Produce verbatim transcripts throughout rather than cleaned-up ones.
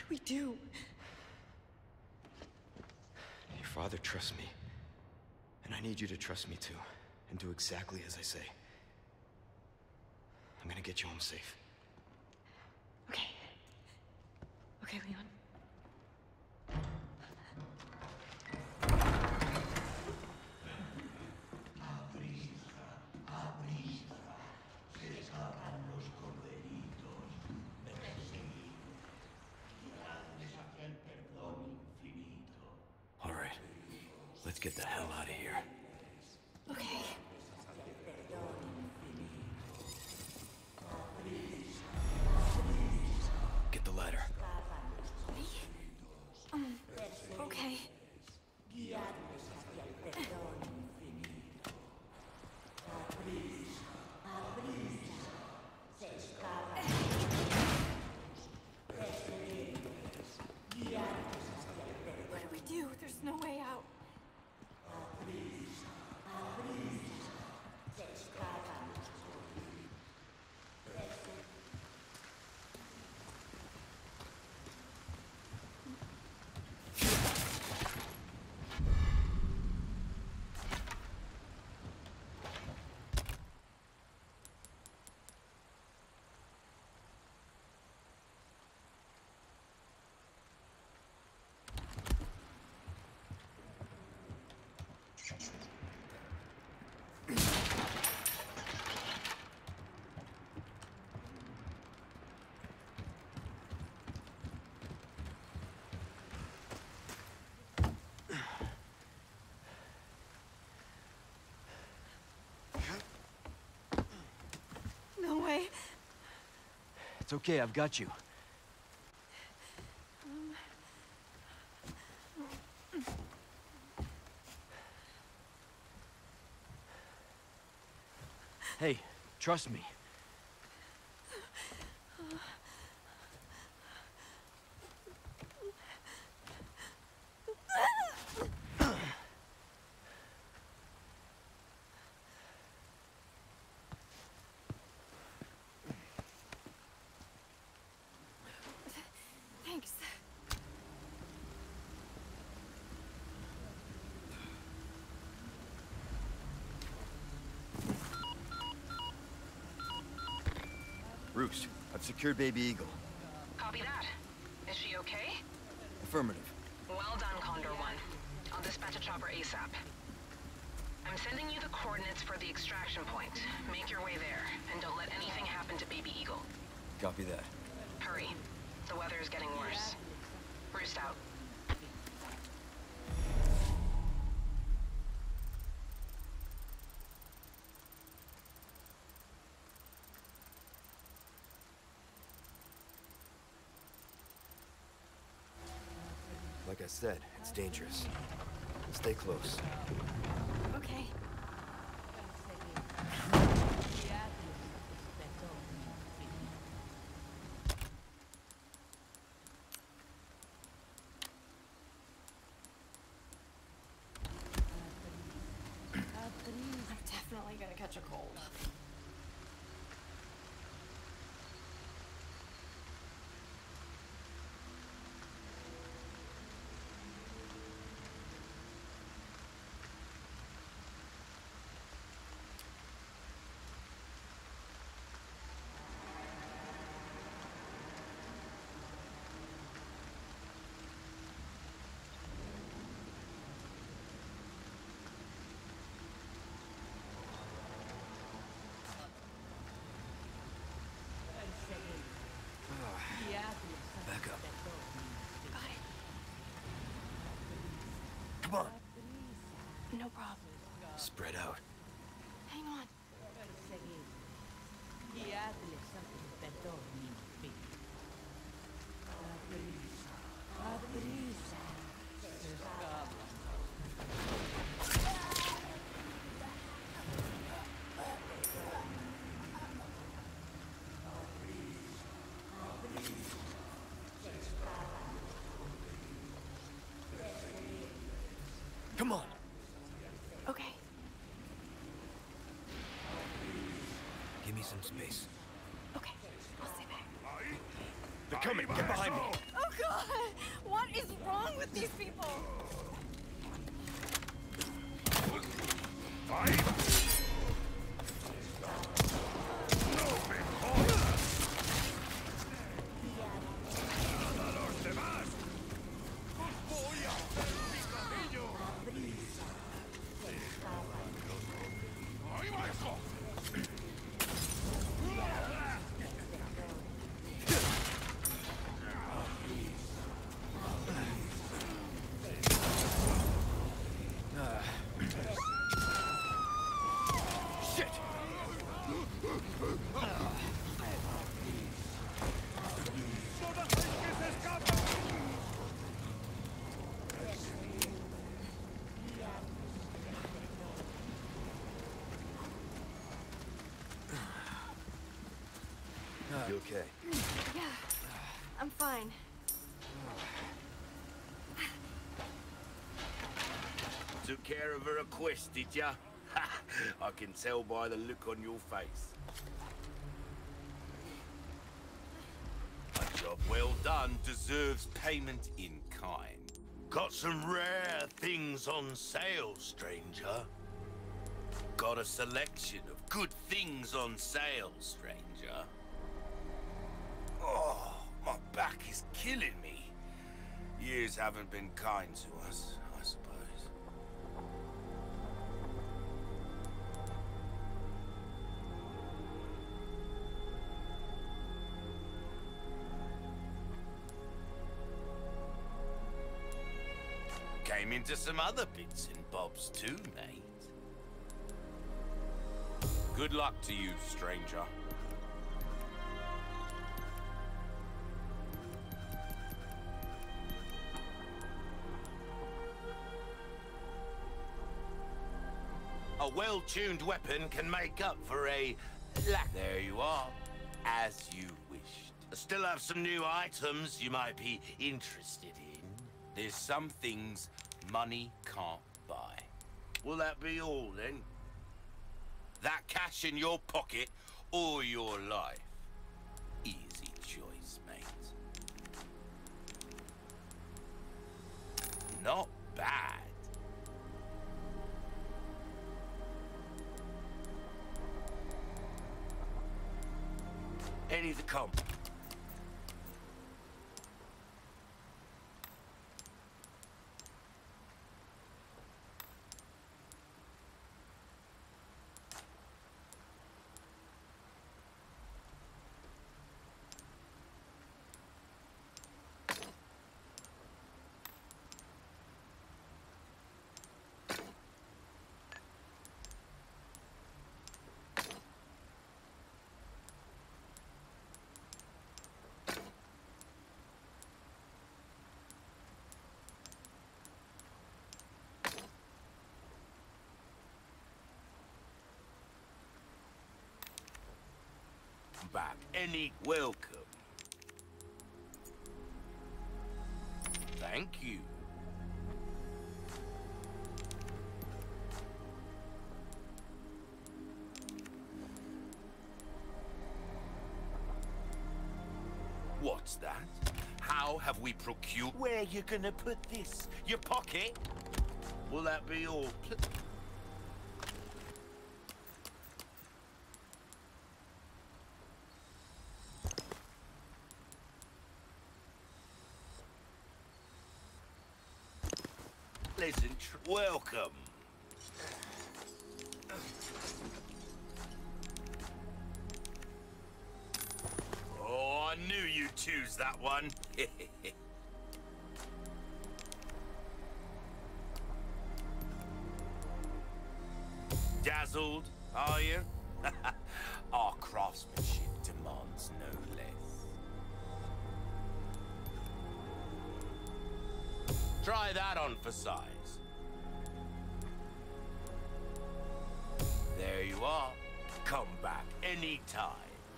we do? Your father trusts me. And I need you to trust me too. And do exactly as I say. I'm gonna get you home safe. Okay. Okay, Leon. All right. Let's get the hell out of here. Okay. Get the ladder. Me? Um, okay. What do we do? There's no way out. No way. It's okay, I've got you. Hey, trust me. Thanks. Roost, I've secured Baby Eagle. Copy that. Is she okay? Affirmative. Well done, Condor One. I'll dispatch a chopper ASAP. I'm sending you the coordinates for the extraction point. Make your way there, and don't let anything happen to Baby Eagle. Copy that. Hurry. The weather is getting worse. Roost out. Like I said, it's dangerous. Stay close. Okay. I'm definitely gonna catch a cold. Back up. Got it. Come on. No problem. Spread out. Hang on. Come on. Okay. Give me some space. Okay. I'll stay back. They're coming. Get behind me. Oh god! Took care of her request, did ya? I can tell by the look on your face. A job well done deserves payment in kind. Got some rare things on sale, stranger. Got a selection of good things on sale, stranger. Oh, my back is killing me. Years haven't been kind to us, I suppose. Came into some other bits and bobs too, mate. Good luck to you, stranger. A well-tuned weapon can make up for a lack. There you are, as you wished. I still have some new items you might be interested in. There's some things money can't buy. Will that be all, then? That cash in your pocket or your life? Easy choice, mate. Not bad. Any of the comp. Back. Any welcome. Thank you. What's that? How have we procured? Where you gonna put this? Your pocket? Will that be all? Pleasant tr- welcome. Oh, I knew you'd choose that one. Dazzled, are you? Our craftsmanship demands no less. Try that on for size. There you are. Come back anytime.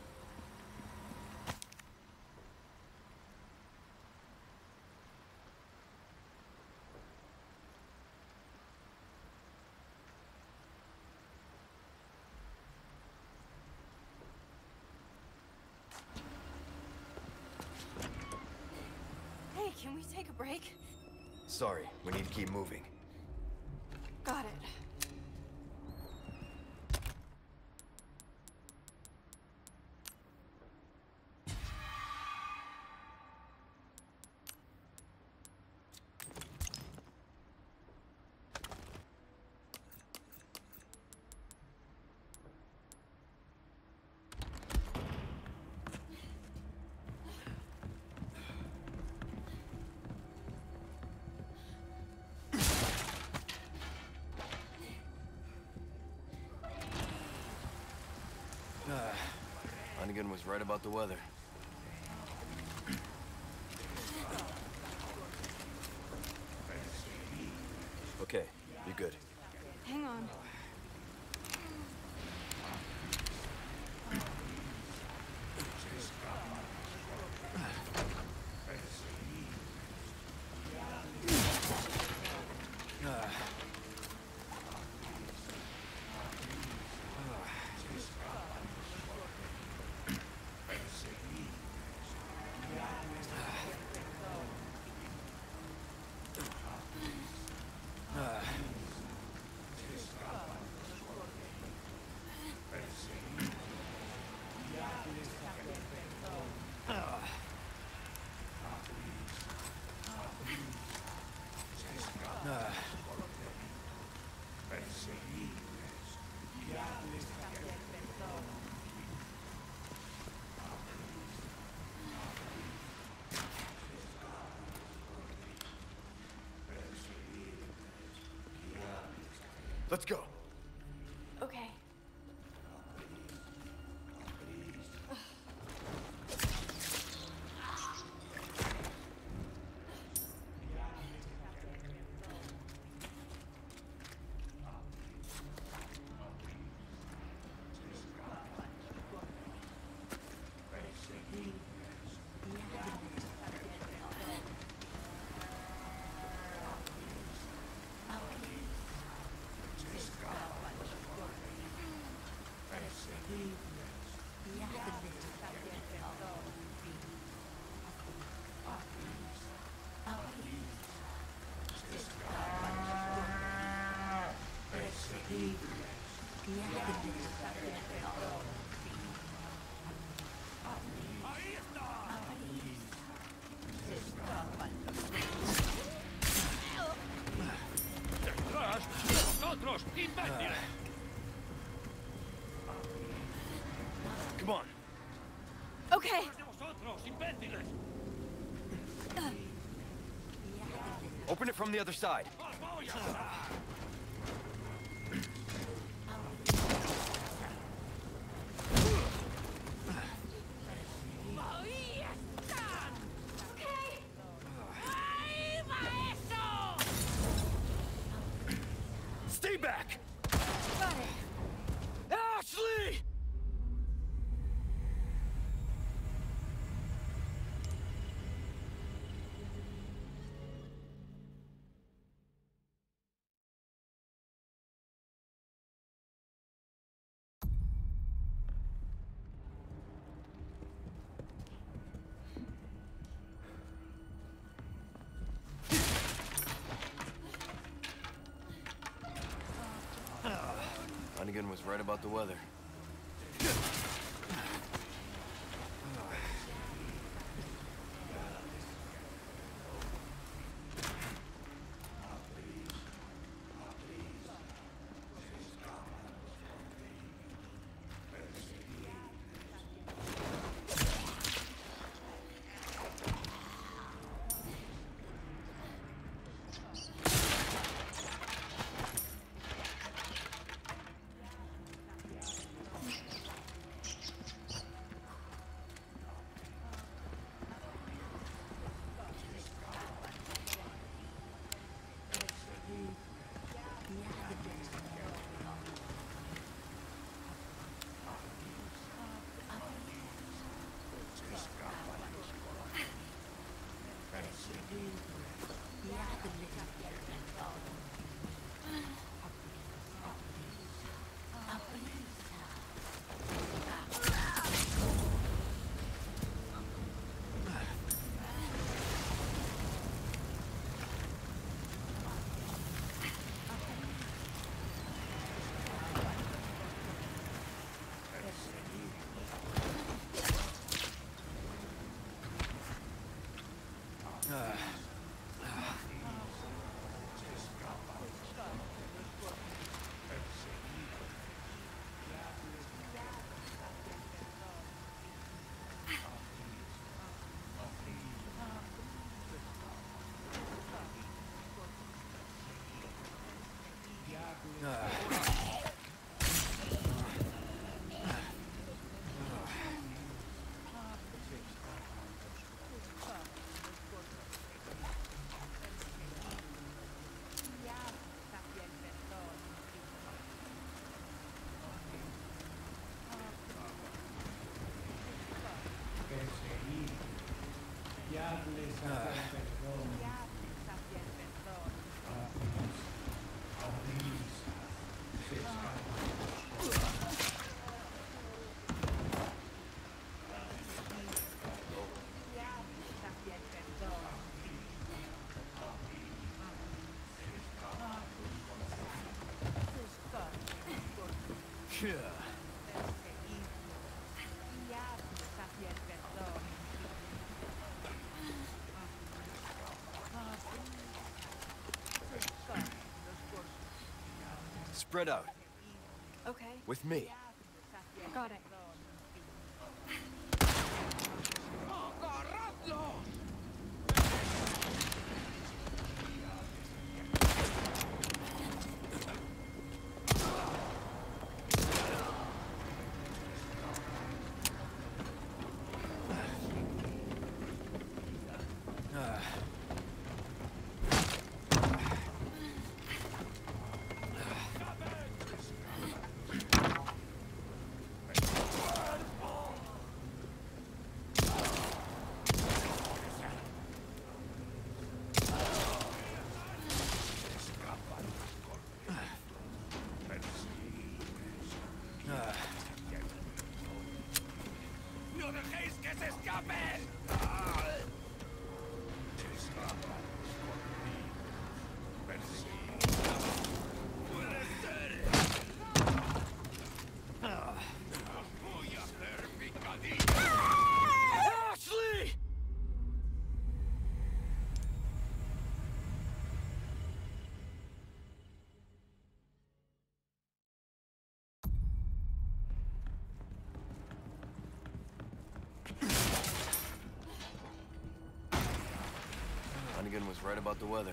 Hey, can we take a break? Sorry, we need to keep moving. Got it. Hunnigan was right about the weather. Okay, you're good. Hang on. Let's go. Okay. Come on. Okay. Open it from the other side. Stay back! Got it. Ashley! Hunnigan was right about the weather. Yeah. Spread out. Okay. With me. Got it. Flanagan was right about the weather.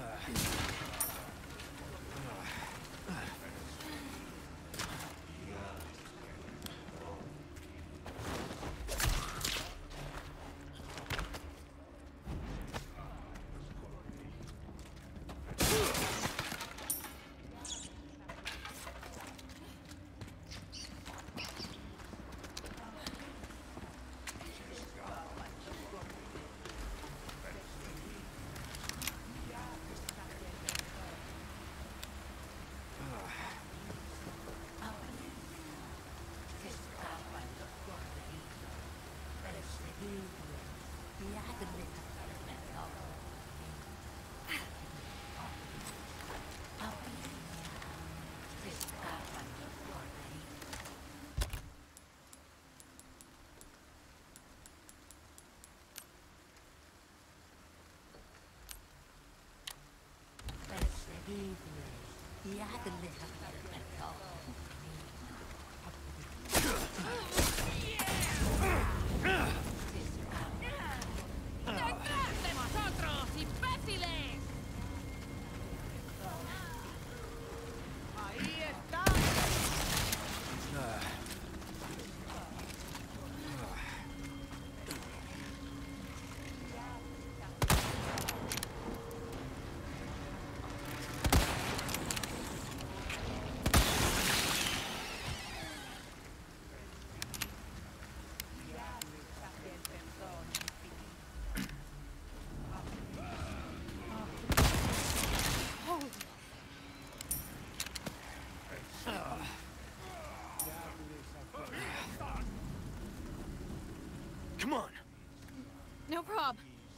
Come on! No prob.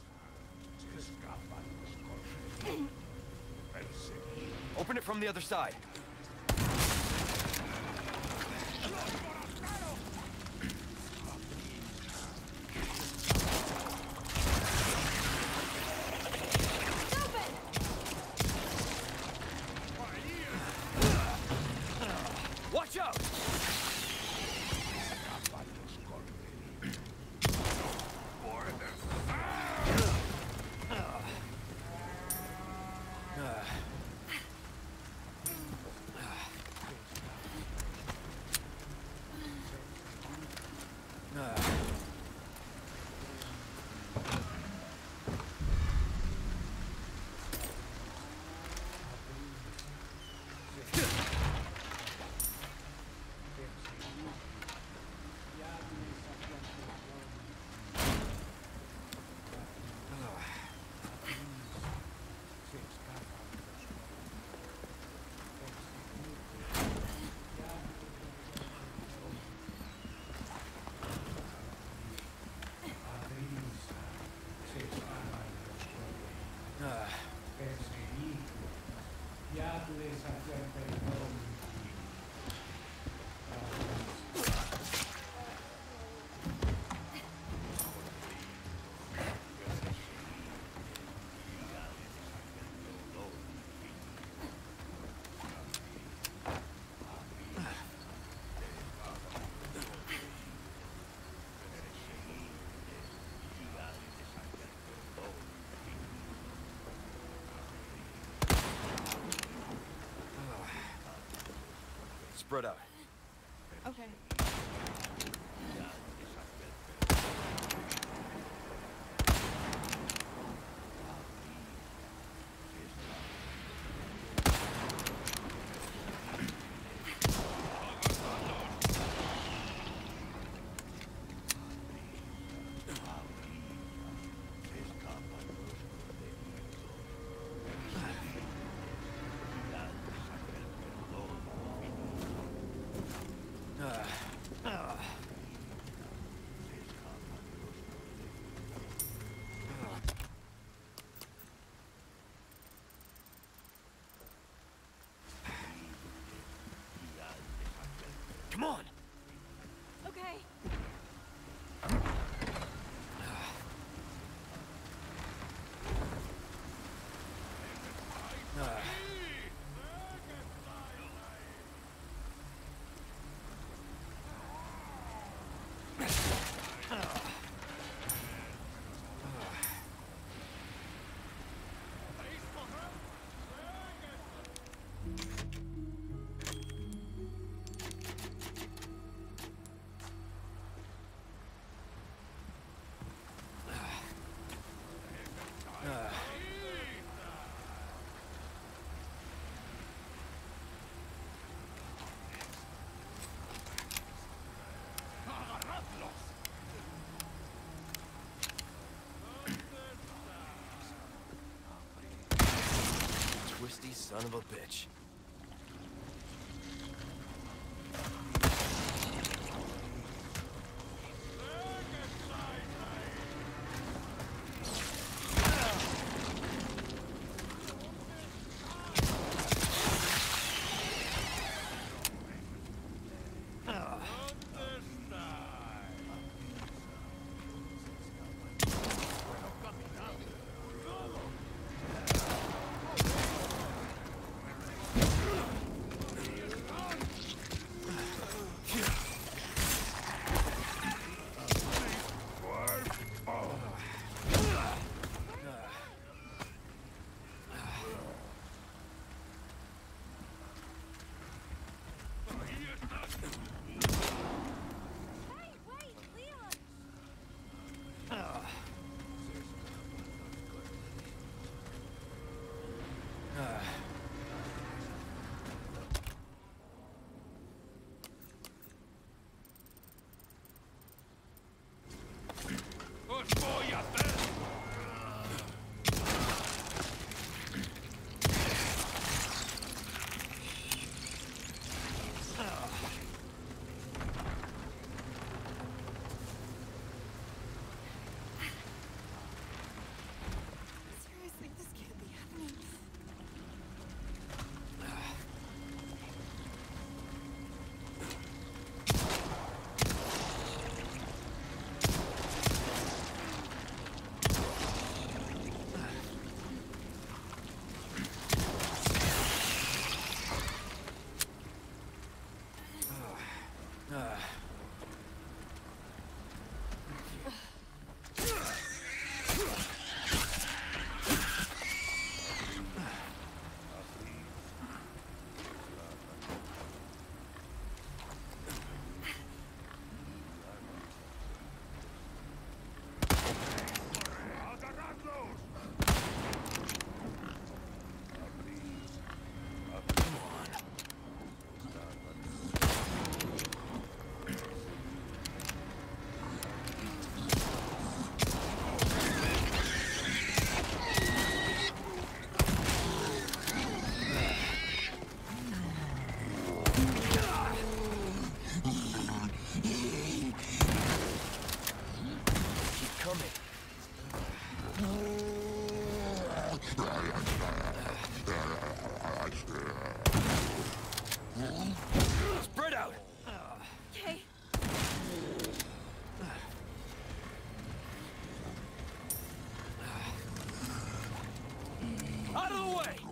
Open it from the other side. Watch out! Spread out. Okay. Come on! Okay. twisty son of a bitch. Seriously, this can't be happening. Spread out! Okay. Out of the way!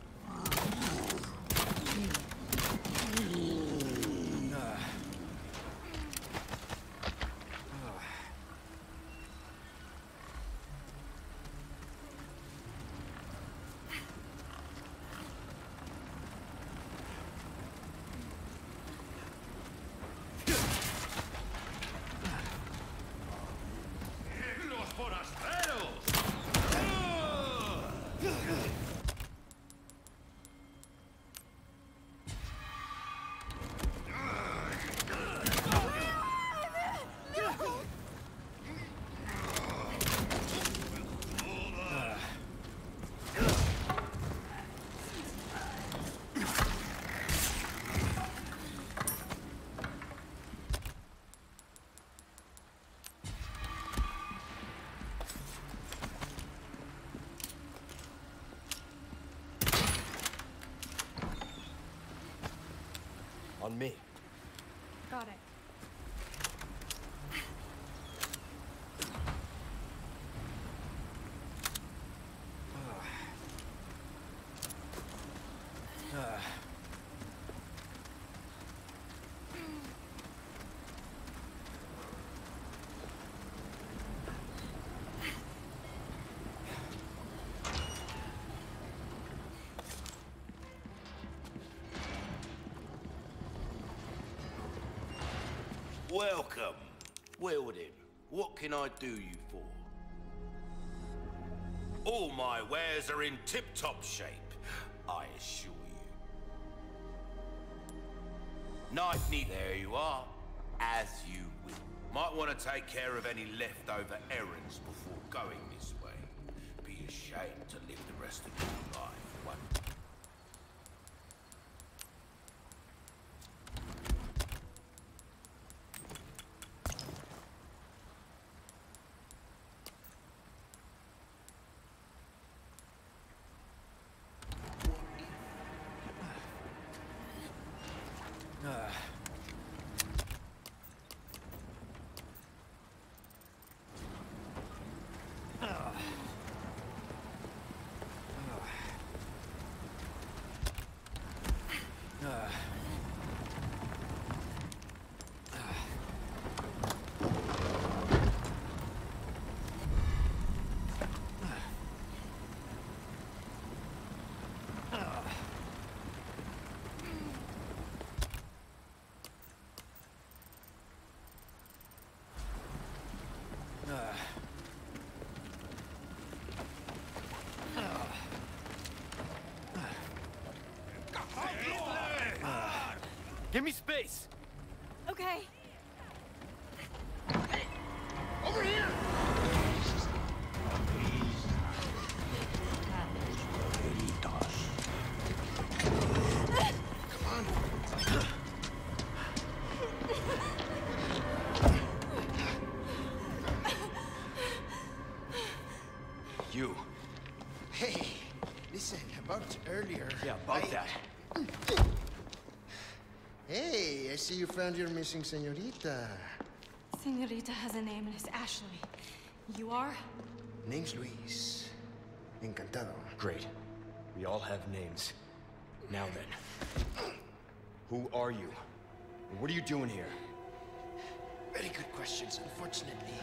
On me. Got it. Welcome. Well then, what can I do you for? All my wares are in tip-top shape, I assure you. Knife neat, there you are, as you will. Might want to take care of any leftover errands before going this way. Be ashamed to live the rest of your life, won't you? Give me space! Okay. Over here! You. Hey, listen, about earlier... Yeah, about I- that. Hey, I see you found your missing señorita. Senorita has a name and it's Ashley. You are? Name's Luis. Encantado. Great. We all have names. Now then. Who are you? And what are you doing here? Very good questions, unfortunately.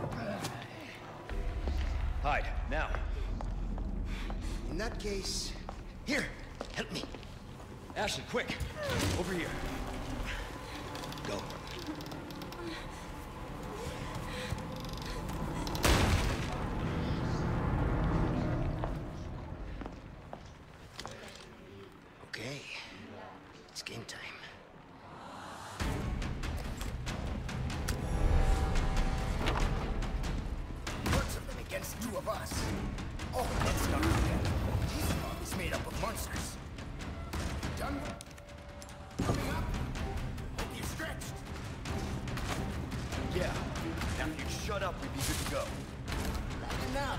Hide, now. In that case... Here, help me. Ashley, quick! Over here. Go. Okay. It's game time. Lots of them against two of us. Oh, let's not forget. This mob is made up of monsters. Done? Coming up? Hope you're stretched. Yeah. Now if you shut up, we'd be good to go. Lighten up.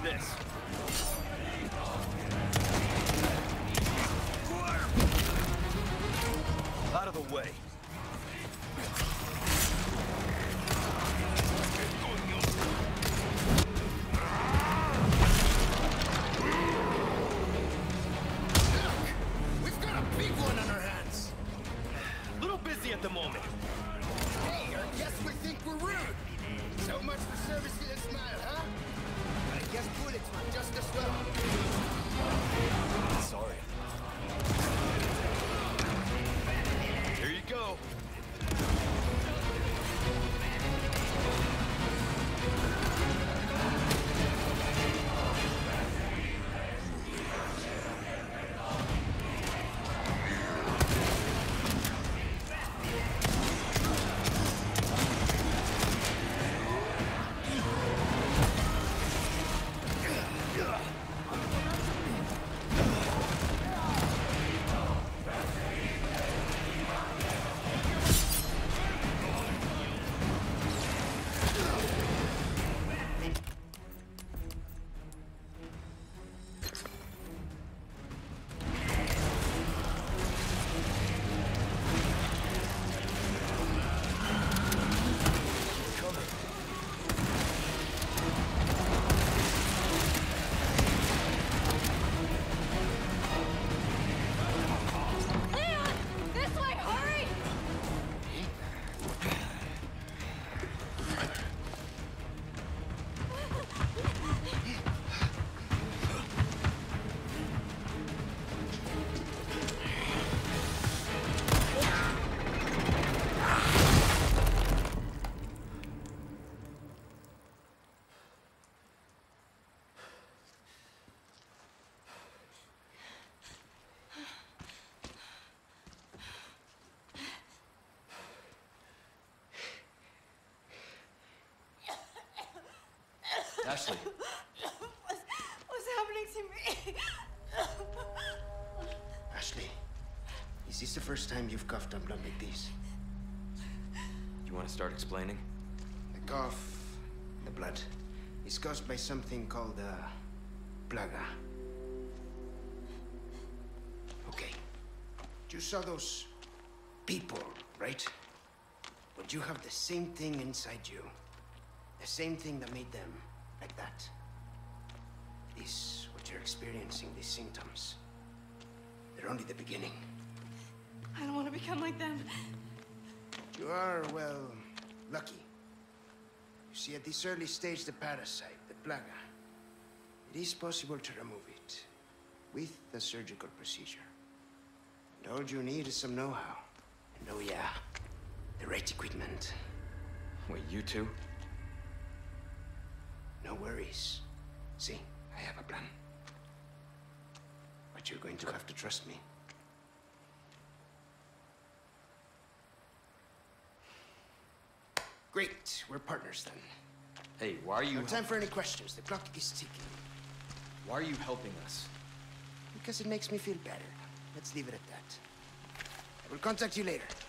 this. Out of the way. We've got a big one on our hands. Little busy at the moment. Hey, I guess we think we're rude. So much for servicing a smile, huh? I guess bullets were just as well. Sorry. Here you go. Ashley. What's, what's happening to me? Ashley, is this the first time you've coughed on blood like this? You want to start explaining? The cough, the blood, is caused by something called uh, plaga. Okay. You saw those people, right? But you have the same thing inside you. The same thing that made them like that. This, what you're experiencing, these symptoms, they're only the beginning. I don't want to become like them. You are, well, lucky. You see, at this early stage, the parasite, the plaga, it is possible to remove it with a surgical procedure. And all you need is some know-how. And oh yeah, the right equipment. Wait, you two? No worries. See, I have a plan. But you're going to have to trust me. Great, we're partners then. Hey, why are you... No time for any questions. The clock is ticking. Why are you helping us? Because it makes me feel better. Let's leave it at that. I will contact you later.